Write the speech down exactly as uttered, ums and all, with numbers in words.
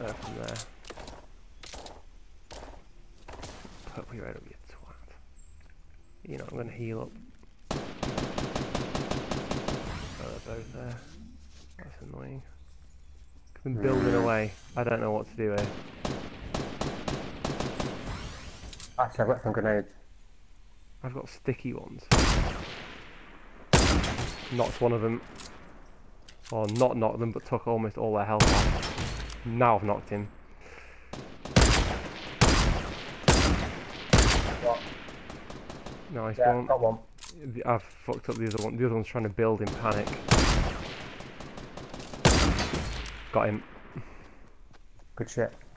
Uh, from there. Put your head up, you twat. You know, I'm going to heal up. Oh, they're both there. That's annoying. I'm building away. I don't know what to do here. Actually, I've got some grenades. I've got sticky ones. Knocked one of them. Or not knocked them, but took almost all their health off. Now I've knocked him. What? Nice Yeah, one. got one. I've fucked up the other one. The other one's trying to build in panic. Got him. Good shit.